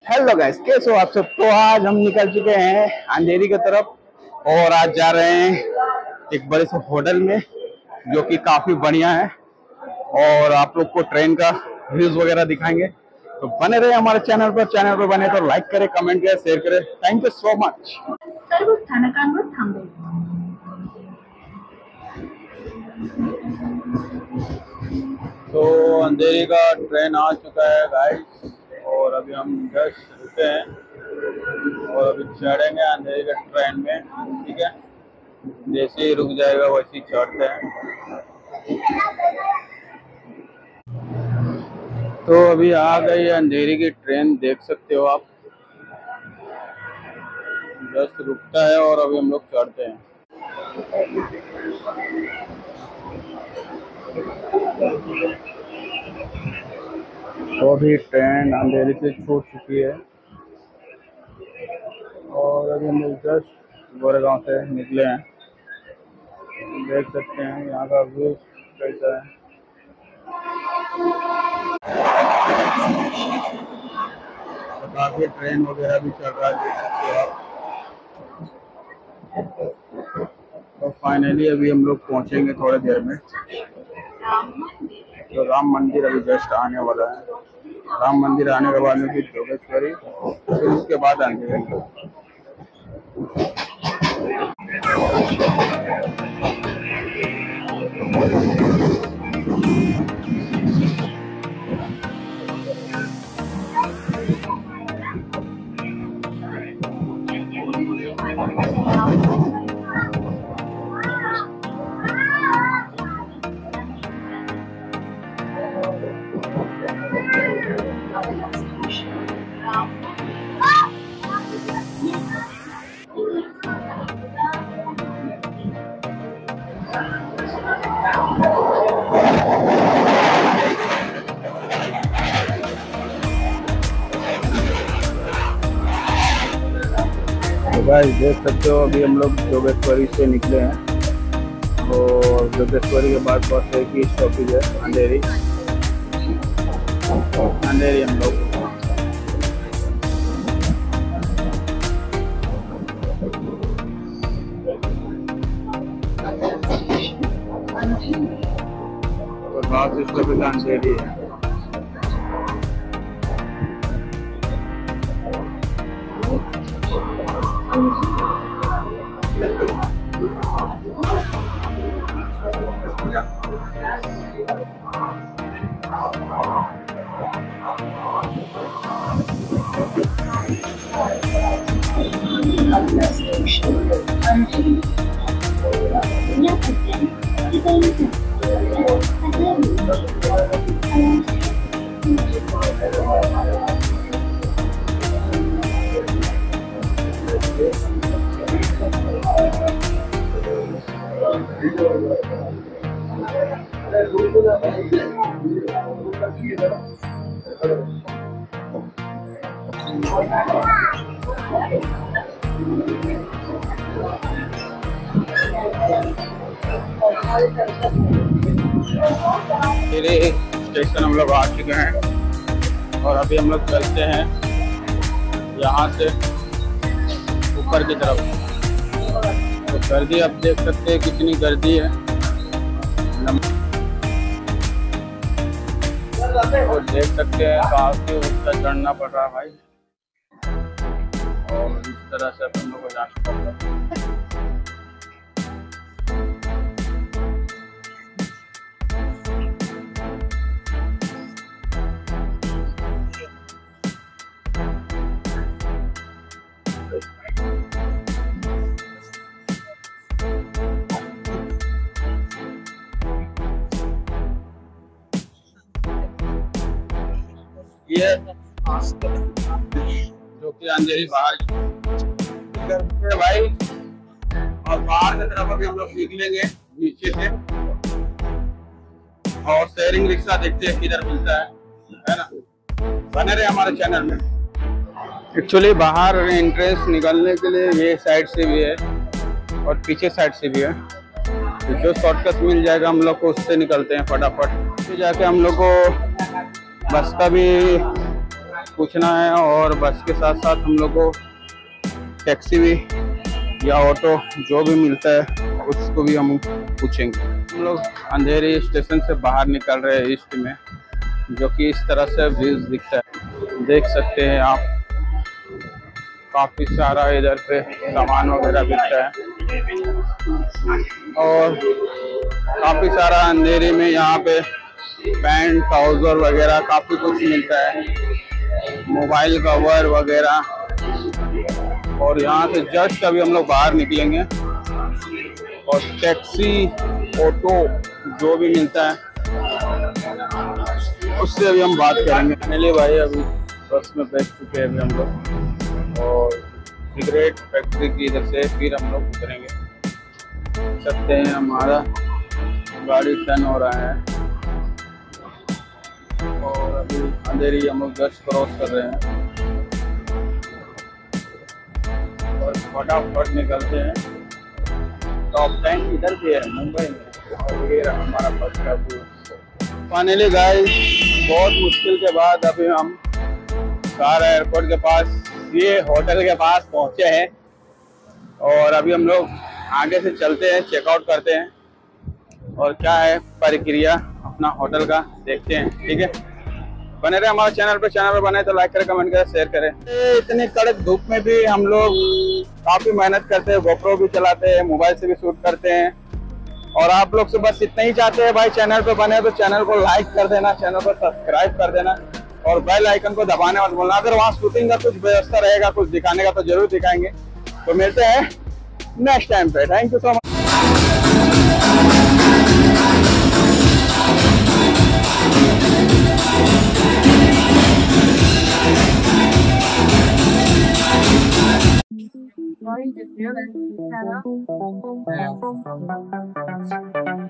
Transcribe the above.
Hello guys, कैसे हो आप सब। तो आज हम निकल चुके हैं अंधेरी की तरफ और आज जा रहे हैं एक बड़े से होटल में जो कि काफी बढ़िया है और आप लोग को ट्रेन का व्यूज वगैरह दिखाएंगे। तो बने रहे हमारे चैनल पर बने तो लाइक करें, कमेंट करें, शेयर करें। Thank you so much. तो अंधेरी का ट्रेन आ चुका है गाइस और अभी हम जस्ट रुके हैं और अभी चढ़ेंगे अंधेरी के ट्रेन में। ठीक है, जैसे ही रुक जाएगा वैसे ही चढ़ते हैं। तो अभी आ गई अंधेरी की ट्रेन, देख सकते हो आप। जस्ट रुकता है और अभी हम लोग चढ़ते हैं। तो अभी ट्रेन अंधेरी से छूट चुकी है और अभी हम लोग जस्ट गोरेगांव से निकले हैं। देख सकते हैं यहाँ का व्यू कैसा है। तो काफी ट्रेन वगैरह भी चल रहा है, देख सकते हो आप। तो फाइनली अभी हम लोग पहुंचेंगे थोड़ी देर में। तो राम मंदिर अभी जस्ट आने वाला है। राम मंदिर आने के बाद में फिर जोगेश्वरी, फिर उसके बाद आएंगे। तो गाइस देख सकते हो अभी हम लोग जोगेश्वरी से निकले हैं और जोगेश्वरी के बाद बस एक ही स्टॉपेज है अंधेरी। अंधेरी हम लोग तो लास्ट स्टॉपेज अंधेरी है। स्टेशन हम लोग आ चुके हैं और अभी हम लोग चलते हैं यहाँ से ऊपर की तरफ। तो गर्दी आप देख सकते हैं कितनी गर्दी है और देख सकते हैं काफी ऊपर चढ़ना पड़ रहा है भाई और इस तरह से हम लोग को जाना पड़ता है। ये जो कि अंधेरी बाहर भाई और बाहर की तरफ अभी हम लोग निकलेंगे नीचे से और शेयरिंग रिक्शा देखते हैं किधर मिलता है ना। बने रहे हमारे चैनल में। एक्चुअली बाहर एंट्रेंस निकलने के लिए ये साइड से भी है और पीछे साइड से भी है। तो जो शॉर्टकट मिल जाएगा हम लोग को उससे निकलते हैं फटाफट। फिर जाके हम लोग को बस का भी पूछना है, और बस के साथ साथ हम लोग को टैक्सी भी या ऑटो जो भी मिलता है उसको भी हम पूछेंगे। हम लोग अंधेरी स्टेशन से बाहर निकल रहे हैं ईस्ट में, जो कि इस तरह से व्यूज दिखता है, देख सकते हैं आप। काफ़ी सारा इधर पे सामान वगैरह बिकता है, और काफ़ी सारा अंधेरी में यहाँ पे पैंट ट्राउजर वगैरह काफ़ी कुछ मिलता है, मोबाइल कवर वगैरह। और यहाँ से जस्ट अभी हम लोग बाहर निकलेंगे, और टैक्सी ऑटो जो भी मिलता है उससे अभी हम बात करेंगे। फाइनली भाई अभी बस में बैठ चुके हैं अभी हम लोग, और सिगरेट फैक्ट्री की इधर से फिर हम लोग उतरेंगे। सकते हैं हमारा गाड़ी टर्न हो रहा है, और अभी अंधेरी हम लोग जस्ट क्रॉस कर रहे हैं, और फटाफट निकलते हैं। टॉप 10 इधर भी है मुंबई में, और ये रहा हमारा बस का व्यू। फाइनली गाइस बहुत मुश्किल के बाद अभी हम सारा एयरपोर्ट के पास, ये होटल के पास पहुंचे हैं, और अभी हम लोग आगे से चलते हैं, चेकआउट करते हैं, और क्या है प्रक्रिया अपना होटल का देखते हैं। ठीक है, बने रहे हमारे चैनल पे बने तो लाइक करें, कमेंट करें, शेयर करें। इतनी कड़क धूप में भी हम लोग काफी मेहनत करते हैं, गोप्रो भी चलाते हैं, मोबाइल से भी शूट करते हैं, और आप लोग से बस इतना ही चाहते हैं भाई, चैनल पे बने तो चैनल को लाइक कर देना, चैनल को सब्सक्राइब कर देना, और बेल आइकन को दबाने मत बोलना। अगर वहाँ शूटिंग का कुछ व्यवस्था रहेगा, कुछ दिखाने का, तो जरूर दिखाएंगे। तो मिलते हैं नेक्स्ट टाइम पे। Thank you so much. Why did you